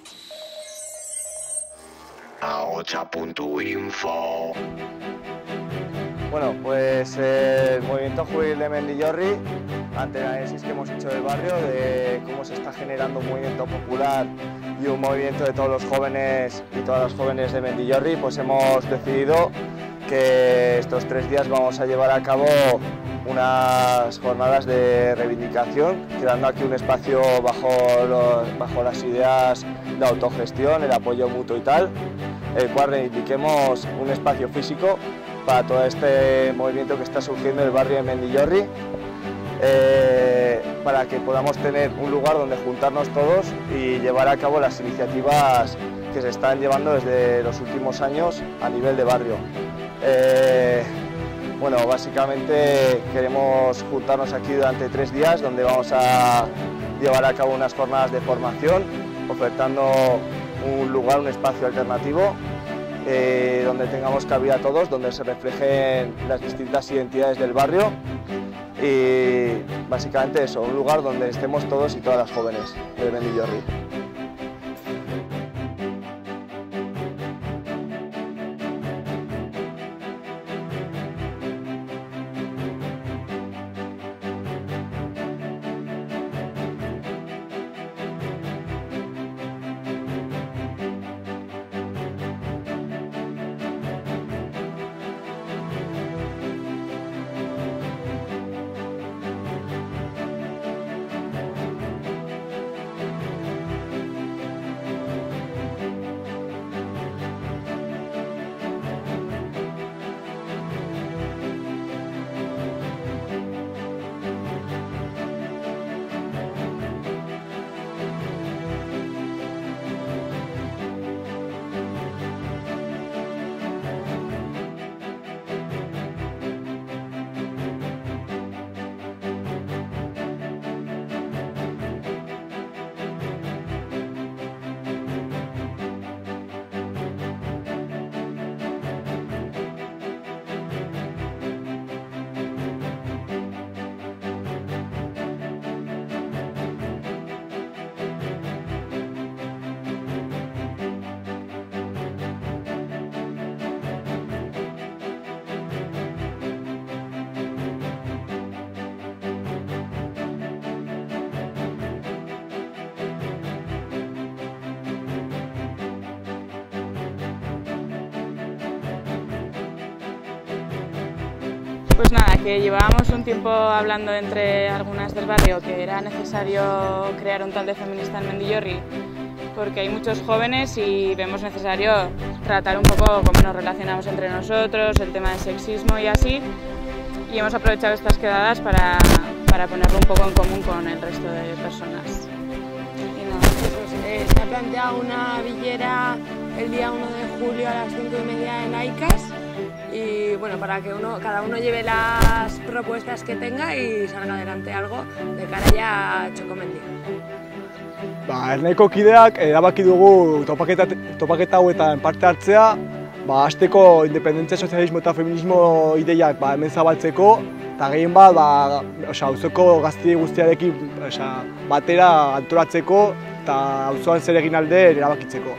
Ahocha.info. Bueno, pues el movimiento juvenil de Mendillorri, ante el análisis que hemos hecho del barrio, de cómo se está generando un movimiento popular y un movimiento de todos los jóvenes y todas las jóvenes de Mendillorri, pues hemos decidido que estos 3 días vamos a llevar a cabo unas jornadas de reivindicación, creando aquí un espacio bajo las ideas de autogestión, el apoyo mutuo y tal, el cual reivindiquemos un espacio físico para todo este movimiento que está surgiendo en el barrio de Mendillorri, para que podamos tener un lugar donde juntarnos todos y llevar a cabo las iniciativas que se están llevando desde los últimos años a nivel de barrio. Bueno, básicamente queremos juntarnos aquí durante 3 días, donde vamos a llevar a cabo unas jornadas de formación, ofertando un lugar, un espacio alternativo, donde tengamos cabida todos, donde se reflejen las distintas identidades del barrio y básicamente eso, un lugar donde estemos todos y todas las jóvenes de Mendillorri. Pues nada, que llevábamos un tiempo hablando entre algunas del barrio que era necesario crear un taller feminista en Mendillorri porque hay muchos jóvenes y vemos necesario tratar un poco cómo nos relacionamos entre nosotros, el tema del sexismo y así, y hemos aprovechado estas quedadas para ponerlo un poco en común con el resto de personas. Y nada, pues, se ha planteado una villera el día 1 de julio a las 5:30 en Aicas. Y bueno, para que cada uno lleve las propuestas que tenga y salga adelante algo de cara ya a Txokomendi. Ernahiko kideak erabaki dugu topaketa hauetan parte hartzea, hasteko independentzia, sozialismo eta feminismo ideiak hemen zabaltzeko, eta gehien bat auzoko gazte guztiarekin batera antolatzeko eta auzoan zer egin alde erabakitzeko.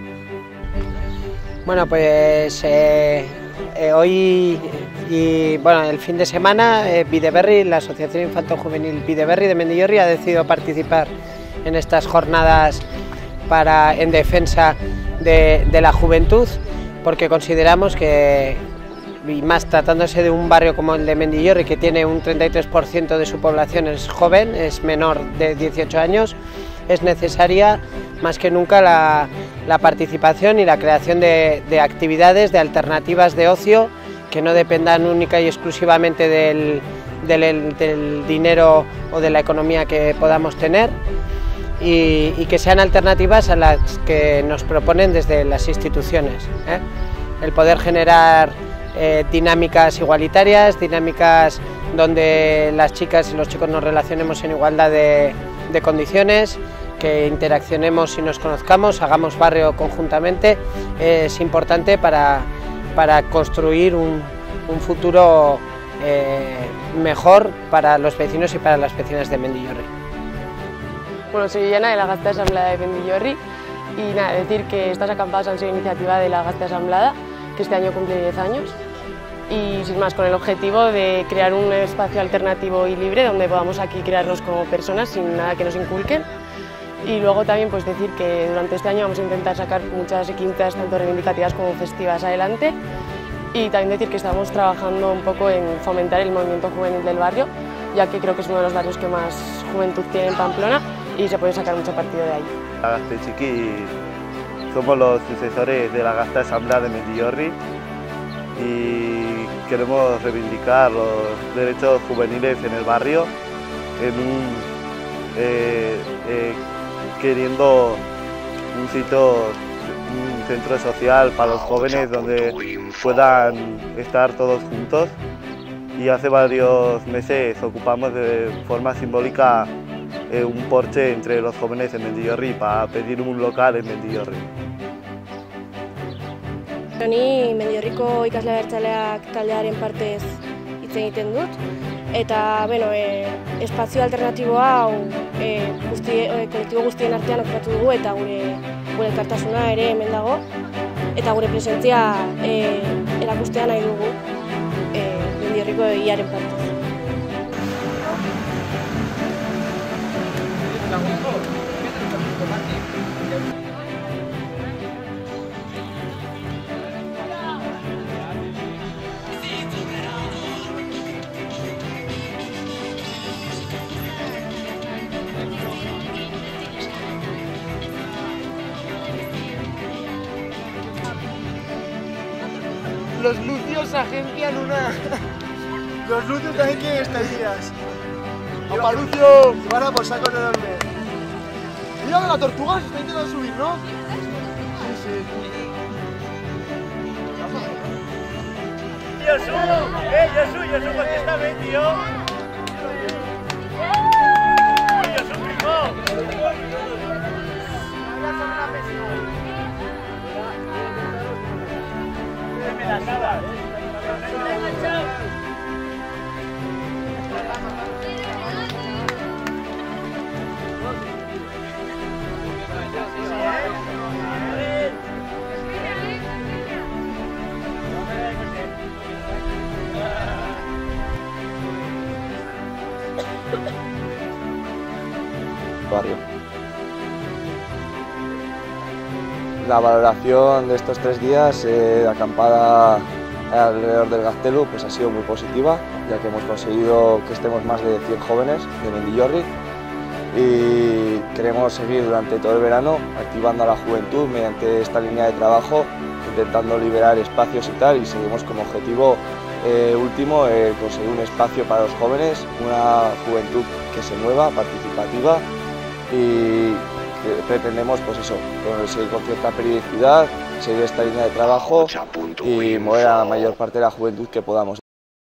Bueno, pues hoy y bueno, el fin de semana Bideberri, la Asociación Infanto-Juvenil Bideberri de Mendillorri ha decidido participar en estas jornadas en defensa de la juventud, porque consideramos que, y más tratándose de un barrio como el de Mendillorri, que tiene un 33% de su población es joven, es menor de 18 años, es necesaria más que nunca la participación y la creación de actividades, de alternativas de ocio que no dependan única y exclusivamente del dinero o de la economía que podamos tener y que sean alternativas a las que nos proponen desde las instituciones. El poder generar dinámicas igualitarias, dinámicas donde las chicas y los chicos nos relacionemos en igualdad de condiciones, que interaccionemos y nos conozcamos, hagamos barrio conjuntamente, es importante para construir un futuro mejor para los vecinos y para las vecinas de Mendillorri. Bueno, soy Yana de la Gazte Asamblea de Mendillorri Y nada, decir que estas acampadas han sido iniciativa de la Gazte Asamblada, que este año cumple 10 años. Y sin más, con el objetivo de crear un espacio alternativo y libre donde podamos aquí crearnos como personas sin nada que nos inculquen. Y luego también pues decir que durante este año vamos a intentar sacar muchas quintas, tanto reivindicativas como festivas, adelante. Y también decir que estamos trabajando un poco en fomentar el movimiento juvenil del barrio, ya que creo que es uno de los barrios que más juventud tiene en Pamplona y se puede sacar mucho partido de ahí. La Gazte Txiki somos los sucesores de la Gazte Asamblea de Mendillorri y queremos reivindicar los derechos juveniles en el barrio, queriendo un sitio, un centro social para los jóvenes donde puedan estar todos juntos. Y hace varios meses ocupamos de forma simbólica un porche entre los jóvenes de Mendillorri para pedir un local en Mendillorri. Ni Mendillorriko ikasle abertzaleak taldearen partez hitz egiten dut. Eta, espazio alternatibo hau kolektibo guztien artean okupatu dugu eta gure elkartasuna ere hemen dago. Eta gure presentzia erakustea nahi dugu Mendillorriko egiaren partez. Los Lucios agencian una... Los Lucios también quieren estadías. ¡Opa, Lucio! Y van a por sacos de dormir. Mira que la tortuga se está intentando subir, ¿no? Sí, sí. Yo soy porque está bien, tío. Yo soy primo. Barrio. La valoración de estos 3 días de acampada alrededor del Gaztelu pues ha sido muy positiva, ya que hemos conseguido que estemos más de 100 jóvenes de Mendillorri y queremos seguir durante todo el verano activando a la juventud mediante esta línea de trabajo, intentando liberar espacios y tal, y seguimos como objetivo último conseguir un espacio para los jóvenes, una juventud que se mueva, participativa, y pretendemos pues eso, seguir con cierta periodicidad, seguir esta línea de trabajo y mover a la mayor parte de la juventud que podamos.